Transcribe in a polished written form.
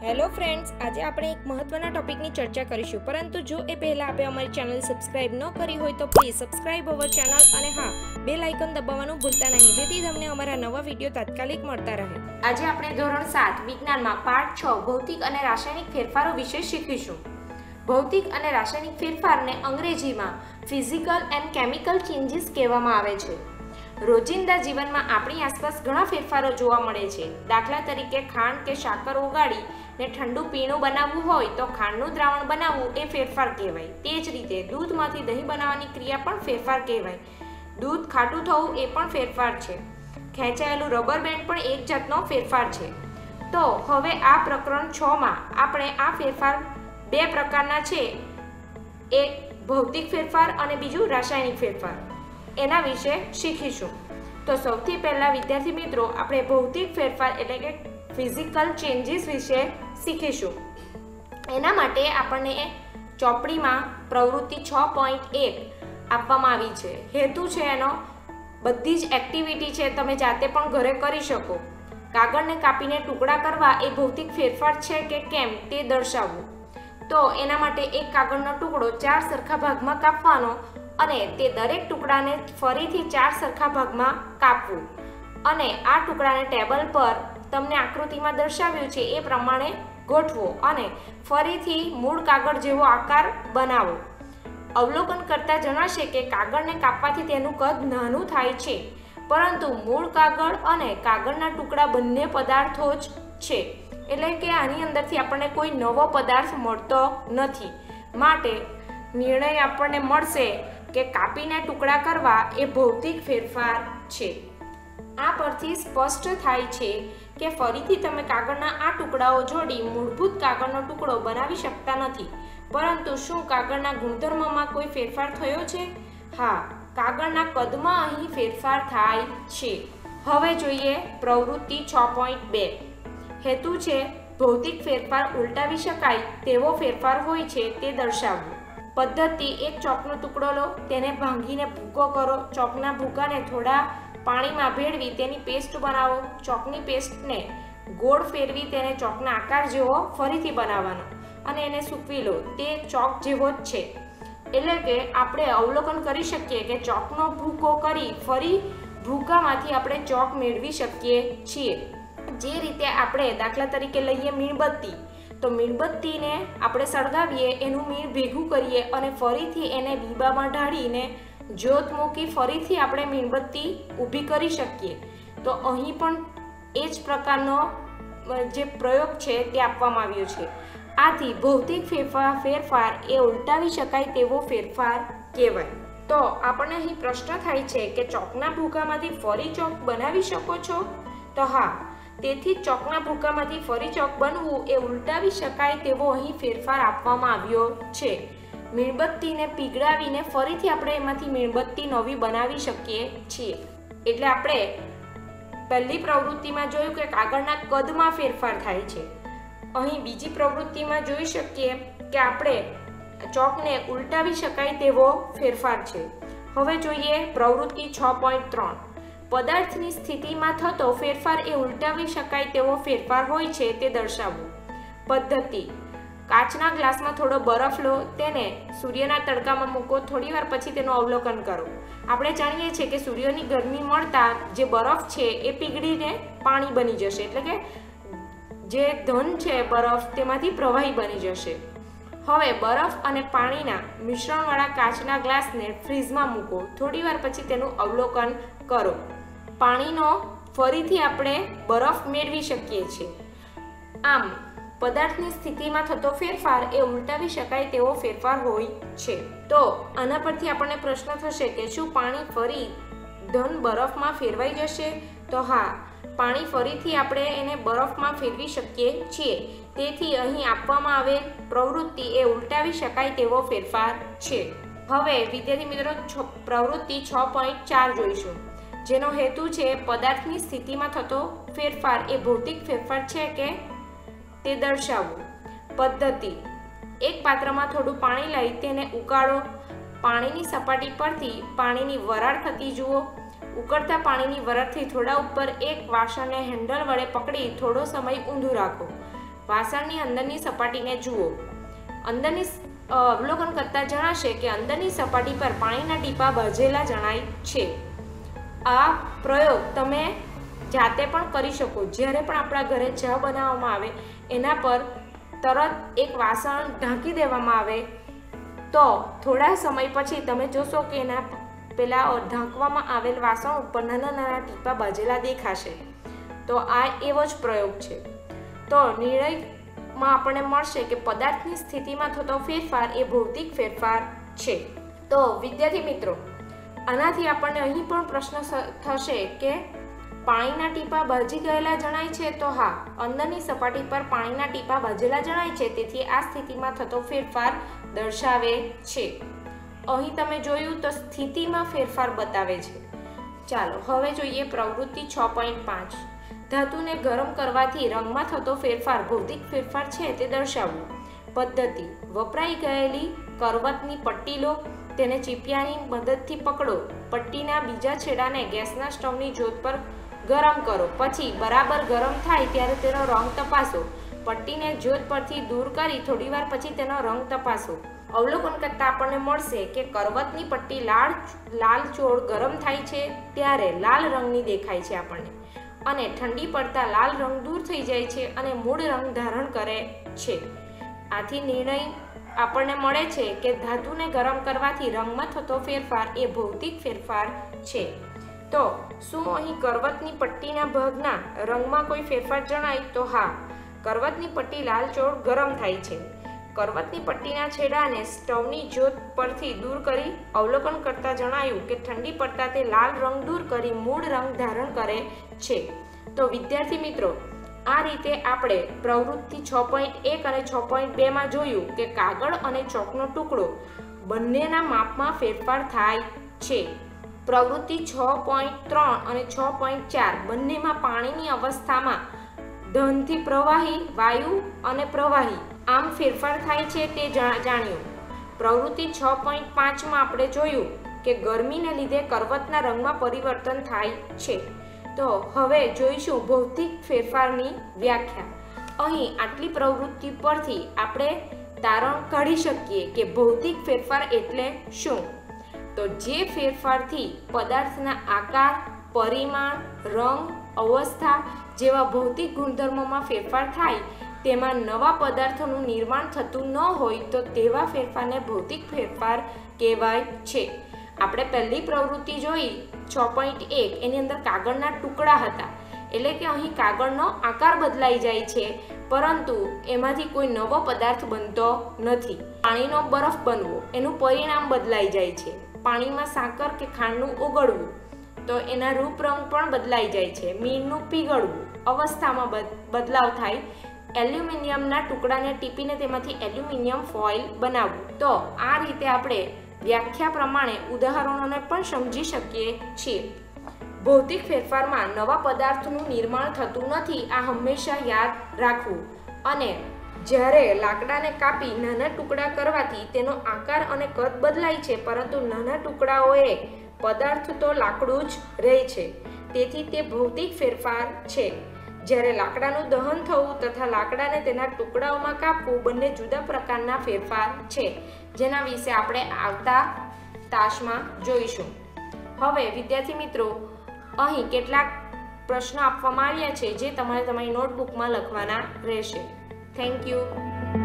Hello friends, આજે આપણે એક મહત્વના ટોપિકની ચર્ચા કરીશું, પરંતુ જો એ પહેલાં આપણે અમારી ચેનલ સબસ્ક્રાઇબ ન કરી હોય તો પ્લીઝ સબસ્ક્રાઇબ અવર ચેનલ અને હા, બેલ આઇકન દબાવવાનું ભૂલતા નહીં, જેથી તમને અમારા નવા વિડીયો તાત્કાલિક મળતા રહે. આજે આપણે ધોરણ 7 વિજ્ઞાનમાં પાઠ 6 ભૌતિક અને રાસાયણિક ફેરફારો વિશે શીખીશું. ભૌતિક અને રાસાયણિક ફેરફારને અંગ્રેજીમાં ફિઝિકલ એન્ડ કેમિકલ ચેન્જીસ કહેવામાં આવે છે. રોજિંદા જીવનમાં આપણી આસપાસ ઘણા ફેરફારો જોવા મળે છે. દાખલા તરીકે ખાંડ કે સાકર ઓગાળી ને ઠંડુ પીણું બનાવવું હોય તો ખાંડનું દ્રાવણ બનાવવું એ ફેરફાર કહેવાય. તે જ રીતે દૂધમાંથી દહીં બનાવવાની ક્રિયા પણ ફેરફાર કહેવાય. દૂધ ખાટું થવું એ પણ ફેરફાર છે. ખેંચાયેલું રબર બેન્ડ પણ એક જાતનો ફેરફાર છે. તો હવે આ પ્રકરણ 6માં આપણે આ ફેરફાર બે પ્રકારના છે, એક ભૌતિક ફેરફાર અને બીજું રાસાયણિક ફેરફાર, એના વિશે શીખીશું. તો સૌથી પહેલા વિદ્યાર્થી મિત્રો આપણે ભૌતિક ફેરફાર એટલે કે ફિઝિકલ ચેન્જીસ વિશે શીખીશું. એના માટે આપણને ચોપડીમાં પ્રવૃત્તિ 6.1 આપવામાં આવી છે. હેતુ છે એનો બધી જ એક્ટિવિટી છે તમે જાતે પણ ઘરે કરી શકો. કાગળને કાપીને ટુકડા કરવા એ ભૌતિક ફેરફાર છે કે કેમ તે દર્શાવવું. તો એના માટે એક કાગળનો ટુકડો 4 સરખા ભાગમાં કાપવાનો અને તે દરેક ટુકડાને ફરીથી 4 સરખા ભાગમાં કાપવું અને આ ટુકડાને ટેબલ પર તમને આકૃતિમાં દર્શાવ્યું છે એ પ્રમાણે ગોઠવો અને ફરીથી મૂળ કાગળ જેવો આકાર બનાવો. અવલોકન કરતા જણાશે કે કાગળને કાપવાથી તેનું કદ નાનું થાય છે, પરંતુ મૂળ કાગળ અને કાગળના ટુકડા બંને પદાર્થો જ છે, એટલે કે આની અંદરથી આપણને કોઈ નવો પદાર્થ મળતો નથી. માટે નિર્ણય આપણને મળશે કે કાપીને ટુકડા કરવા એ ભૌતિક ફેરફાર છે. આ પરથી સ્પષ્ટ થાય છે કે ફરીથી તમે કાગળના આ ટુકડાઓ જોડી મૂળભૂત કાગળનો ટુકડો બનાવી શકતા નથી. પરંતુ શું કાગળના ગુણધર્મમાં કોઈ ફેરફાર થયો છે? હા, કાગળના કદમાં અહીં ફેરફાર થાય છે. હવે જોઈએ પ્રવૃત્તિ 6.2. હેતુ છે ભૌતિક ફેરફાર ઉલટાવી શકાય તેવો ફેરફાર હોય છે તે દર્શાવવું. પદ્ધતિ: એક ચોકનો ટુકડો લો, તેને ભાંગીને ભૂકો કરો. ચોકના ભૂકાને થોડા પાણીમાં ભેળવી તેની પેસ્ટ બનાવો. ચોકની પેસ્ટને ગોળ ફેરવી તેને ચોકના આકાર જેવો ફરીથી બનાવવાનો અને એને સૂકવી લો. તે ચોક જેવો જ છે. એટલે કે આપણે અવલોકન કરી શકીએ કે ચોકનો ભૂકો કરી ફરી ભૂકામાંથી આપણે ચોક મેળવી શકીએ છીએ. જે રીતે આપણે દાખલા તરીકે લઈએ મીણબત્તી, તો મીણબત્તીને આપણે સળગાવીએ, એનું મીણ ભેગું કરીએ અને ફરીથી એને બીબામાં ઢાળીને જ્યોત મૂકી ફરીથી આપણે મીણબત્તી ઊભી કરી શકીએ. તો અહીં પણ એ જ પ્રકારનો જે પ્રયોગ છે તે આપવામાં આવ્યો છે. આથી ભૌતિક ફેરફાર એ ઉલટાવી શકાય તેવો ફેરફાર કહેવાય. તો આપણને અહીં પ્રશ્ન થાય છે કે ચોકના ભૂકામાંથી ફરી ચોક બનાવી શકો છો? તો હા, તેથી ચોકના ભૂકામાંથી ફરી ચોક બનવું એ ઉલટાવી શકાય તેવો અહીં ફેરફાર આપવામાં આવ્યો છે. મીણબત્તીને પીગળાવીને ફરીથી આપણે એમાંથી મીણબત્તી નવી બનાવી શકીએ છીએ. એટલે આપણે પહેલી પ્રવૃત્તિમાં જોયું કે કાગળના કદમાં ફેરફાર થાય છે. અહીં બીજી પ્રવૃત્તિમાં જોઈ શકીએ કે આપણે ચોકને ઉલટાવી શકાય તેવો ફેરફાર છે. હવે જોઈએ પ્રવૃત્તિ 6.3. પદાર્થની સ્થિતિમાં થતો ફેરફાર એ ઉલટાવી શકાય તેવો ફેરફાર હોય છે તે દર્શાવવું. પદ્ધતિ: કાચના ગ્લાસમાં થોડો બરફ લો, તેને સૂર્યના તડકામાં મૂકો, થોડીવાર પછી તેનું અવલોકન કરો. આપણે જાણીએ છીએ કે સૂર્યની ગરમી મળતા જે બરફ છે એ પીગળીને પાણી બની જશે, એટલે કે જે ઘન છે બરફ તેમાંથી પ્રવાહી બની જશે. હવે બરફ અને પાણીના મિશ્રણવાળા કાચના ગ્લાસને ફ્રીઝમાં મૂકો, થોડીવાર પછી તેનું અવલોકન કરો. પાણીનો ફરીથી આપણે બરફ મેળવી શકીએ છીએ. આમ પદાર્થની સ્થિતિમાં થતો ફેરફાર એ ઉલટાવી શકાય તેવો ફેરફાર હોય છે. તો આના પરથી આપણને પ્રશ્ન થશે કે શું પાણી ફરી ઘન બરફમાં ફેરવાઈ જશે? તો હા, પાણી ફરીથી આપણે એને બરફમાં ફેરવી શકીએ છીએ. તેથી અહીં આપવામાં આવેલ પ્રવૃત્તિ એ ઉલટાવી શકાય તેવો ફેરફાર છે. હવે વિદ્યાર્થી મિત્રો પ્રવૃત્તિ 6.4 જોઈશું, જેનો હેતુ છે પદાર્થની સ્થિતિમાં થતો ફેરફાર એ ભૌતિક ફેરફાર છે કે તે દર્શાવવું. પદ્ધતિ: એક પાત્રમાં થોડું પાણી લઈ તેને ઉકાળો. પાણીની સપાટી પરથી પાણીની વરાળ થતી જુઓ. ઉકળતા પાણીની વરાળથી થોડા ઉપર એક વાસણને હેન્ડલ વડે પકડી થોડો સમય ઊંધું રાખો. વાસણની અંદરની સપાટીને જુઓ. અંદરની અવલોકન કરતા જણાશે કે અંદરની સપાટી પર પાણીના ટીપા ભજેલા જણાય છે. આ પ્રયોગ તમે જાતે પણ કરી શકો. જ્યારે પણ આપણા ઘરે ચા બનાવવામાં આવે એના પર તરત એક વાસણ ઢાંકી દેવામાં આવે તો થોડા સમય પછી તમે જોશો કે એના પેલા ઢાંકવામાં આવેલ વાસણ ઉપર નાના નાના ટીપા બાજેલા દેખાશે. તો આ એવો જ પ્રયોગ છે. તો નિર્ણયમાં આપણને મળશે કે પદાર્થની સ્થિતિમાં થતો ફેરફાર એ ભૌતિક ફેરફાર છે. તો વિદ્યાર્થી મિત્રો, આનાથી આપણને અહીં પણ પ્રશ્ન થશે કે પાણીના ટીપા ભાજી ગયેલા જણાય છે. તો હા, અંદરની સપાટી પર પાણીના ટીપા ભાજેલા જણાય છે, તેથી આ સ્થિતિમાં થતો ફેરફાર દર્શાવે છે. અહીં તમે જોયું તો સ્થિતિમાં ફેરફાર બતાવે છે. ચાલો હવે જોઈએ પ્રવૃત્તિ 6.5. ધાતુને ગરમ કરવાથી રંગમાં થતો ફેરફાર ભૌતિક ફેરફાર છે તે દર્શાવવું. પદ્ધતિ: વપરાઈ ગયેલી કરવતની પટ્ટી લો, તેને ચીપિયાની મદદથી પકડો, પટ્ટીના બીજા છેડાને ગેસના સ્ટવની જ્યોત પર ગરમ કરો, પછી બરાબર ગરમ થાય ત્યારે તેનો રંગ તપાસો. પટ્ટીને જ્યોત પરથી દૂર કરી થોડીવાર પછી તેનો રંગ તપાસો. અવલોકન કરતા આપણને મળશે કે કરવતની પટ્ટી લાલચોળ ગરમ થાય છે ત્યારે લાલ રંગની દેખાય છે આપણને, અને ઠંડી પડતા લાલ રંગ દૂર થઈ જાય છે અને મૂળ રંગ ધારણ કરે છે. આથી નિર્ણય આપણને મળે છે કે ધાતુને ગરમ કરવાથી રંગમાં થતો ફેરફાર એ ભૌતિક ફેરફાર છે. તો શું અહીં કરવતની પટ્ટીના ભાગના રંગમાં કોઈ ફેરફાર જણાય? તો હા, કરવતની પટ્ટી લાલચોળ ગરમ થાય છે. કરવતની પટ્ટીના છેડાને સ્ટવની જ્યોત પરથી દૂર કરી અવલોકન કરતા જણાયું કે ઠંડી પડતા તે લાલ રંગ દૂર કરી મૂળ રંગ ધારણ કરે છે. તો વિદ્યાર્થી મિત્રો, આ રીતે આપણે પ્રવૃત્તિ 6.1 અને 6.2 જોયું કે કાગળ અને ચોકનો ટુકડો બંનેના માપમાં ફેરફાર થાય છે. પ્રવૃત્તિ 6.3 અને 6.4 બંનેમાં પાણીની અવસ્થામાં ધનથી પ્રવાહી, વાયુ અને પ્રવાહી આમ ફેરફાર થાય છે તે જાણ્યું. પ્રવૃત્તિ 6.5 આપણે જોયું કે ગરમીને લીધે કરવતના રંગમાં પરિવર્તન થાય છે. તો હવે જોઈશું ભૌતિક ફેરફારની વ્યાખ્યા. અહીં આટલી પ્રવૃત્તિ પરથી આપણે તારણ કાઢી શકીએ કે ભૌતિક ફેરફાર એટલે શું? તો જે ફેરફારથી પદાર્થના આકાર, પરિમાણ, રંગ, અવસ્થા જેવા ભૌતિક ગુણધર્મોમાં ફેરફાર થાય તેમાં નવા પદાર્થોનું નિર્માણ થતું ન હોય તો તેવા ફેરફારને ભૌતિક ફેરફાર કહેવાય છે. આપણે પહેલી પ્રવૃત્તિ જોઈ 6.1, એની અંદર કાગળના ટુકડા હતા, એટલે કે અહીં કાગળનો આકાર બદલાઈ જાય છે પરંતુ એમાંથી કોઈ નવો પદાર્થ બનતો નથી. પાણીનો બરફ બનવો, એનું પરિણામ બદલાઈ જાય છે. પાણીમાં સાકર કે ખાંડનું ઓગળવું તો એના રૂપરંગ પણ બદલાઈ જાય છે. મીણનું પીગળવું, અવસ્થામાં બદલાવ થાય. એલ્યુમિનિયમના ટુકડાને ટીપીને તેમાંથી એલ્યુમિનિયમ ફોઇલ બનાવવું. તો આ રીતે આપણે વ્યાખ્યા પ્રમાણે ઉદાહરણોને પણ સમજી શકીએ છીએ. ભૌતિક ફેરફારમાં નવા પદાર્થનું નિર્માણ થતું નથી, આ હંમેશા યાદ રાખવું. અને જ્યારે લાકડાને કાપી નાના ટુકડા કરવાથી તેનો આકાર અને કદ બદલાય છે, પરંતુ નાના ટુકડાઓએ પદાર્થ તો લાકડું જ રહે છે, તેથી તે ભૌતિક ફેરફાર છે. જ્યારે લાકડાનું દહન થવું તથા લાકડાને તેના ટુકડાઓમાં કાપવું બંને જુદા પ્રકારના ફેરફાર છે, જેના વિશે આપણે આવતા તાસમાં જોઈશું. હવે વિદ્યાર્થી મિત્રો, અહીં કેટલાક પ્રશ્નો આપવામાં આવ્યા છે જે તમારે તમારી નોટબુકમાં લખવાના રહેશે. Thank you.